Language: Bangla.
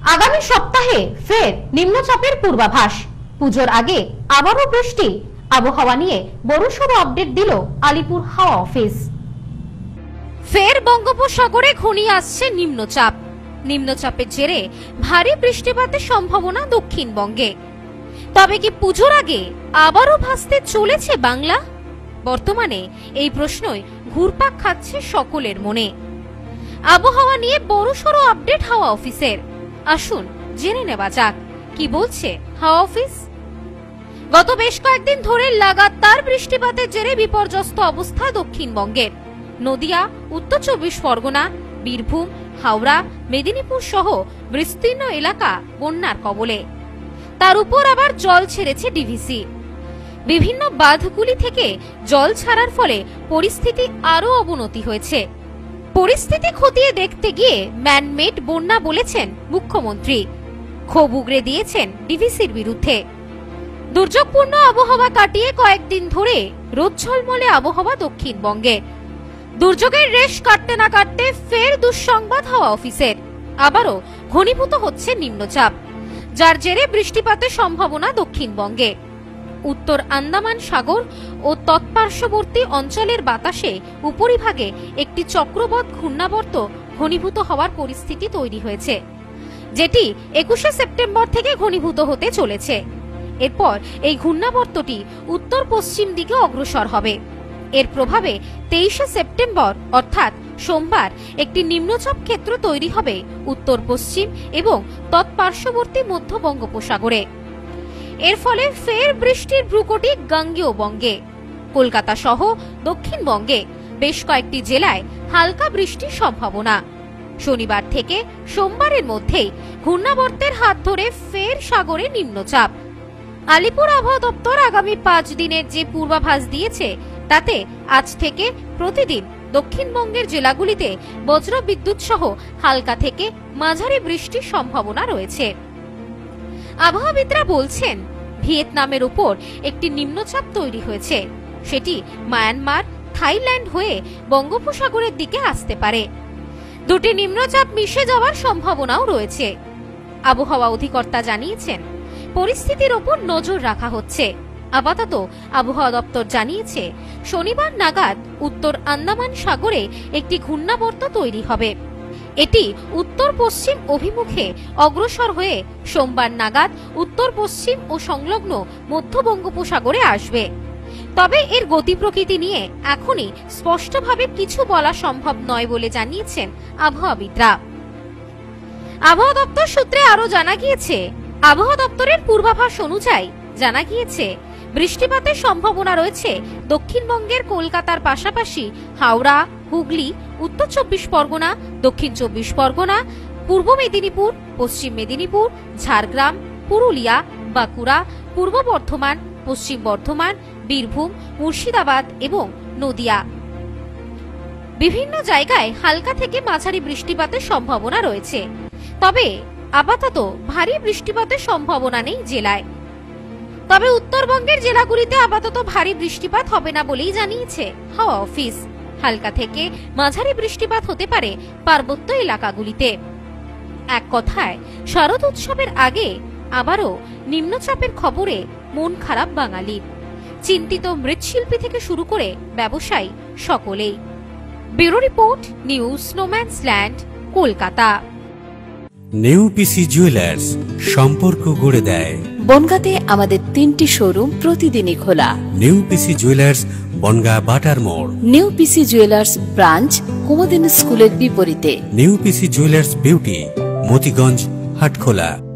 আগামী সপ্তাহে ফের নিম্নচাপের পূর্বাভাস। পুজোর আগে আবারও বৃষ্টি। আবহাওয়া নিয়ে বড়সড় আপডেট দিল আলিপুর হাওয়া অফিস। ফের বঙ্গোপসাগরে ঘনিয়ে আসছে নিম্নচাপ। নিম্নচাপের জেরে ভারী বৃষ্টিপাতের সম্ভাবনা দক্ষিণবঙ্গে। তবে কি পুজোর আগে আবারও ভাসতে চলেছে বাংলা? বর্তমানে এই প্রশ্নই ঘুরপাক খাচ্ছে সকলের মনে। আবহাওয়া নিয়ে বড়সড় আপডেট হাওয়া অফিসের। আসুন জেনে নেওয়া যাক কি বলছে হাওয়া অফিস। গত বেশ কয়েকদিন ধরে লাগাতার বৃষ্টিপাতের জেরে বিপর্যস্ত অবস্থা দক্ষিণবঙ্গের। নদিয়া, উত্তর চব্বিশ পরগনা, বীরভূম, হাওড়া, মেদিনীপুর সহ বিস্তীর্ণ এলাকা বন্যার কবলে। তার উপর আবার জল ছেড়েছে ডিভিসি। বিভিন্ন বাঁধগুলি থেকে জল ছাড়ার ফলে পরিস্থিতি আরো অবনতি হয়েছে। পরিস্থিতি খতিয়ে দেখতে গিয়ে ম্যানমেড বন্যা বলেছেন মুখ্যমন্ত্রী। ক্ষোভ উগরে দিয়েছেন ডিভিসির বিরুদ্ধে। দুর্যোগপূর্ণ আবহাওয়া কাটিয়ে কয়েকদিন ধরে রোদ ঝলমলে আবহাওয়া দক্ষিণবঙ্গে। দুর্যোগের রেশ কাটতে না কাটতে ফের দুঃসংবাদ হাওয়া অফিসের। আবারও ঘনীভূত হচ্ছে নিম্নচাপ, যার জেরে বৃষ্টিপাতের সম্ভাবনা দক্ষিণবঙ্গে। উত্তর আন্দামান সাগর ও তৎপার্শ্ববর্তী অঞ্চলের বাতাসে উপরিভাগে একটি চক্রবাত ঘূর্ণাবর্ত ঘনীভূত হওয়ার পরিস্থিতি তৈরি হয়েছে, যেটি 21শে সেপ্টেম্বর থেকে ঘনীভূত হতে চলেছে। এরপর এই ঘূর্ণাবর্তটি উত্তর পশ্চিম দিকে অগ্রসর হবে। এর প্রভাবে 23শে সেপ্টেম্বর অর্থাৎ সোমবার একটি নিম্নচাপ ক্ষেত্র তৈরি হবে উত্তর পশ্চিম এবং তৎপার্শ্ববর্তী মধ্য বঙ্গোপসাগরে। এর ফলে ফের বৃষ্টির ভ্রুকুটি গাঙ্গেয় বঙ্গে। কলকাতা সহ দক্ষিণবঙ্গে বেশ কয়েকটি জেলায় হালকা বৃষ্টির সম্ভাবনা। শনিবার থেকে সোমবারের মধ্যেই ঘূর্ণাবর্তের হাত ধরে ফের সাগরে নিম্নচাপ। আলিপুর আবহাওয়া দপ্তর আগামী 5 দিনের যে পূর্বাভাস দিয়েছে তাতে আজ থেকে প্রতিদিন দক্ষিণবঙ্গের জেলাগুলিতে বজ্রবিদ্যুৎ সহ হালকা থেকে মাঝারি বৃষ্টির সম্ভাবনা রয়েছে। আবহাওয়াবিদরা বলছেন, ভিয়েতনামের উপর একটি নিম্নচাপ তৈরি হয়েছে। সেটি মায়ানমার, থাইল্যান্ড হয়ে বঙ্গোপসাগরের দিকে আসতে পারে। দুটি নিম্নচাপ মিশে যাওয়ার সম্ভাবনাও রয়েছে। আবহাওয়া অধিকর্তা জানিয়েছেন, পরিস্থিতির ওপর নজর রাখা হচ্ছে। আপাতত আবহাওয়া দপ্তর জানিয়েছে, শনিবার নাগাদ উত্তর আন্দামান সাগরে একটি ঘূর্ণাবর্ত তৈরি হবে। এটি উত্তর পশ্চিম অভিমুখে অগ্রসর হয়ে সোমবার নাগাদ উত্তর পশ্চিম ও সংলগ্ন মধ্য বঙ্গোপসাগরে আসবে। তবে এর গতি প্রকৃতি নিয়ে এখনই স্পষ্টভাবে কিছু বলা সম্ভব নয় বলে জানিয়েছেন আবহাওয়াবিদরা। আবহাওয়া দপ্তর সূত্রে আরো জানা গিয়েছে, আবহাওয়া দপ্তরের পূর্বাভাস অনুযায়ী জানা গিয়েছে বৃষ্টিপাতের সম্ভাবনা রয়েছে দক্ষিণবঙ্গের কলকাতার পাশাপাশি হাওড়া, হুগলি, উত্তর চব্বিশ পরগনা, দক্ষিণ চব্বিশ পরগনা, পূর্ব মেদিনীপুর, পশ্চিম মেদিনীপুর, ঝাড়গ্রাম, পুরুলিয়া, বাঁকুড়া, পূর্ব বর্ধমান, পশ্চিম বর্ধমান, বীরভূম, মুর্শিদাবাদ এবং নদিয়া। বিভিন্ন জায়গায় হালকা থেকে মাঝারি বৃষ্টিপাতের সম্ভাবনা রয়েছে। তবে আপাতত ভারী বৃষ্টিপাতের সম্ভাবনা নেই জেলায়। তবে উত্তরবঙ্গের জেলাগুলিতে আপাতত ভারী বৃষ্টিপাত হবে না বলেই জানিয়েছে হাওয়া অফিস। হালকা থেকে মাঝারি বৃষ্টিপাত হতে পারে পার্বত্য এলাকাগুলিতে। এক কথায় শারদ উৎসবের আগে আবারও নিম্নচাপের খবরে মন খারাপ বাঙালির। চিন্তিত মৃৎশিল্পী থেকে শুরু করে ব্যবসায়ী সকলেই। ব্যুরো রিপোর্ট, নিউজ স্নোম্যান্সল্যান্ড, কলকাতা। নিউ পিসি জুয়েলার্স, সম্পর্ক গড়ে দেয়। বনগাঁতে আমাদের 3টি শোরুম প্রতিদিনই খোলা। নিউ পিসি জুয়েলার্স, বনগাঁ বাটার মোড়। New PC jewellers branch, Kumudini স্কুলের বিপরীতে। New PC jewellers beauty, Motiganj, Hatkhola.